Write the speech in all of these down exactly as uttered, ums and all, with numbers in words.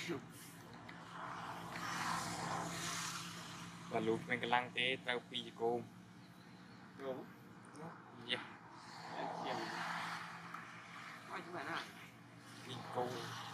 và lụt mình cái lăng tế trao pi cô đúng dạ chiều ôi chú bạn à pi cô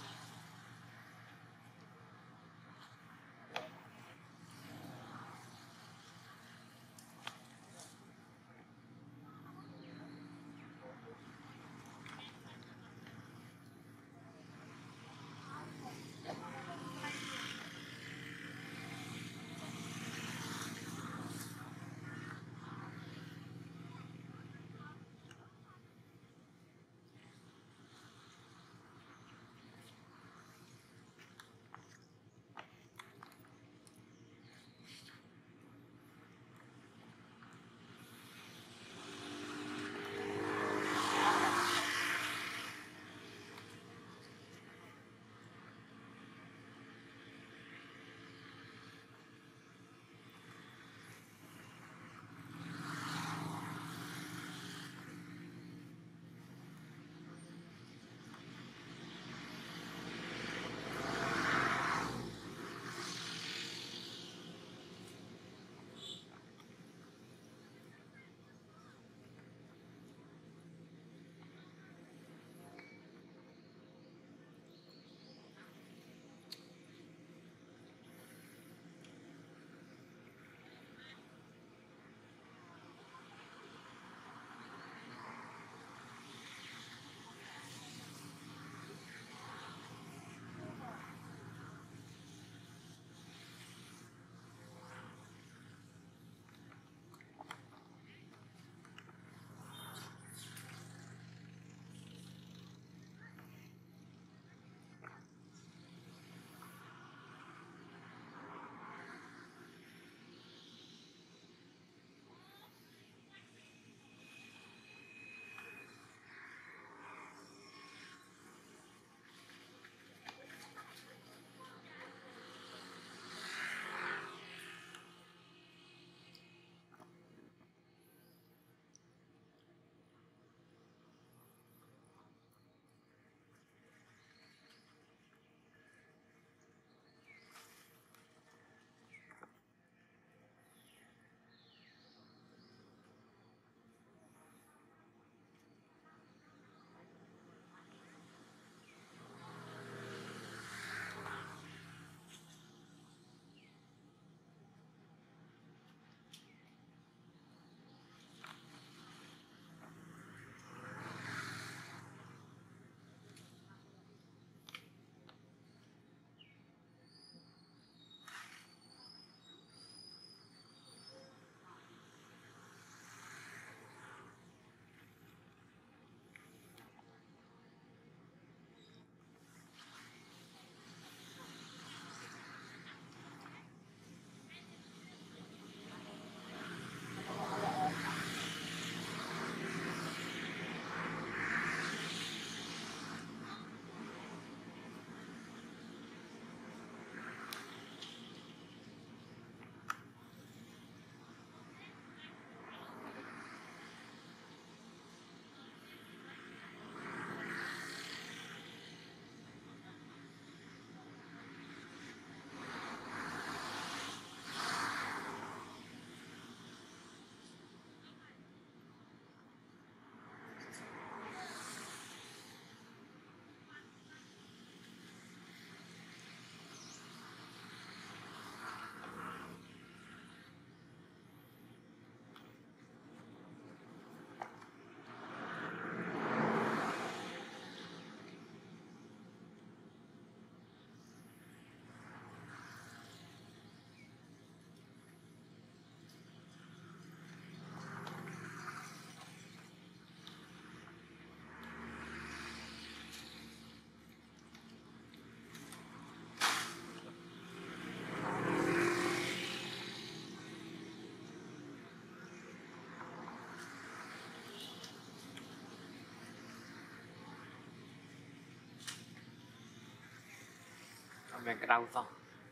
mình cái đau to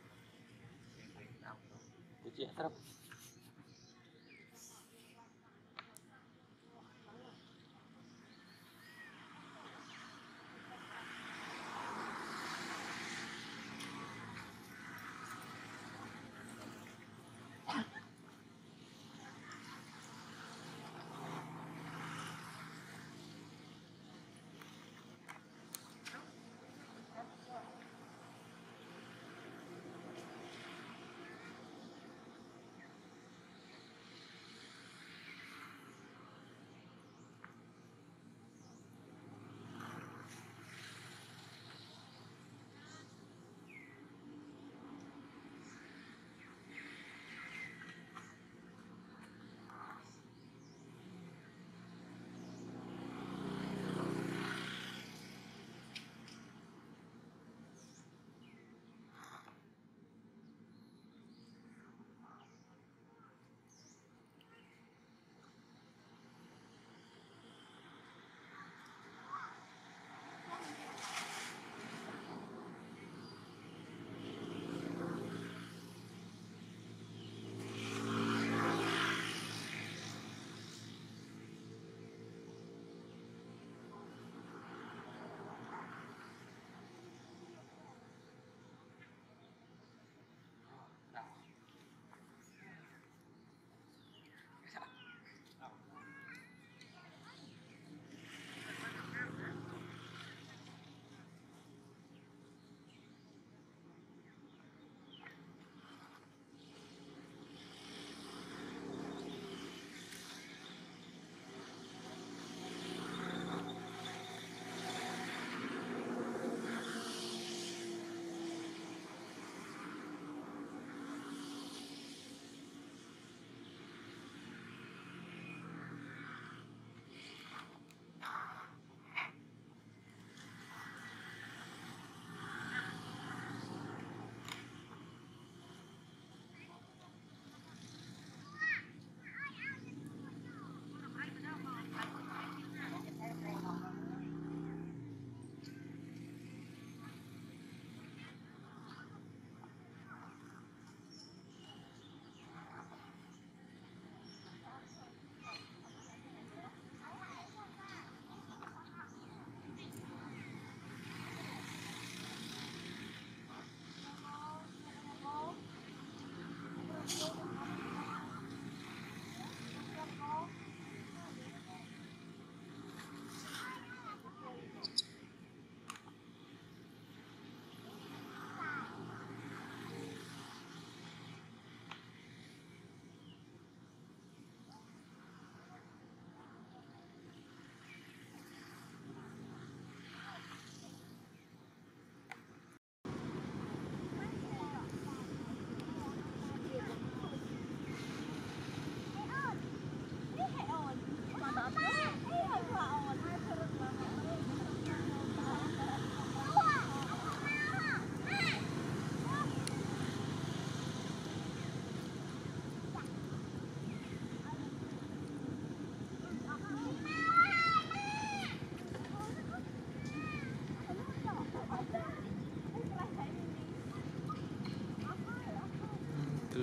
cái chuyện rất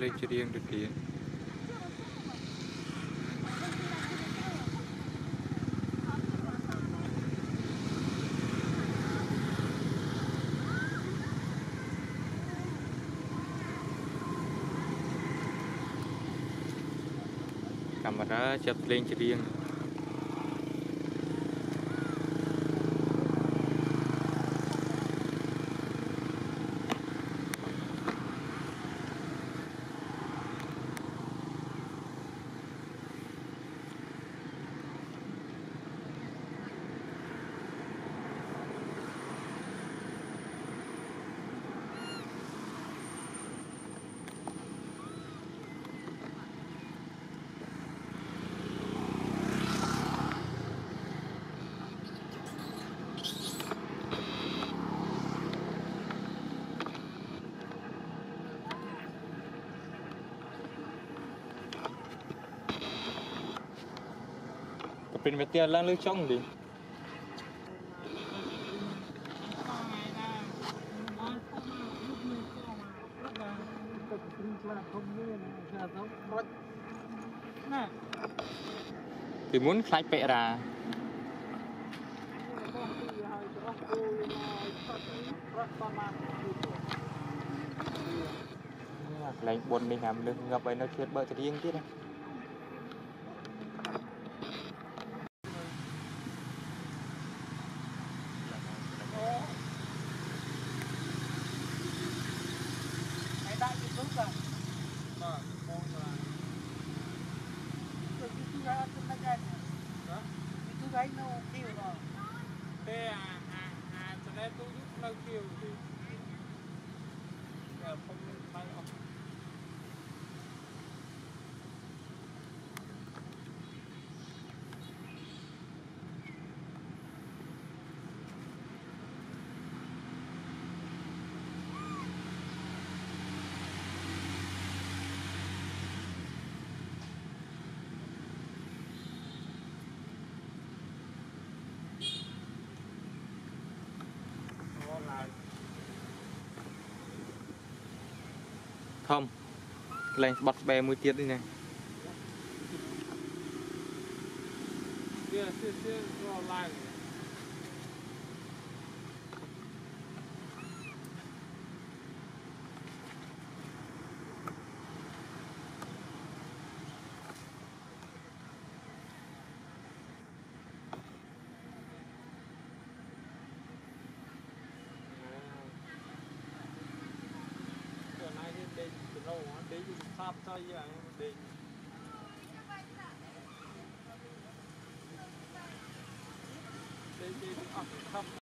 lên chơi riêng được tiền camera chụp lên chơi riêngเป็นไปเตี้ยล่างเลือกช่องดิthì muốn khai bệ ra lấy bồn mình làm được gặp ấy nó thiệt bờ thì riêng tiết này đại cái lúc rồi mà con là cái thứ ra cái này cái đó cái thứ ấy nó kêu rồi thế à à à cho nên tôi giúp nó kêu thì giờ không phải không không lên bắt bè mũi tiết đi này chưa chưa chưa vào lại đi từ lâu đi sắp cho vậy đi đi đi đi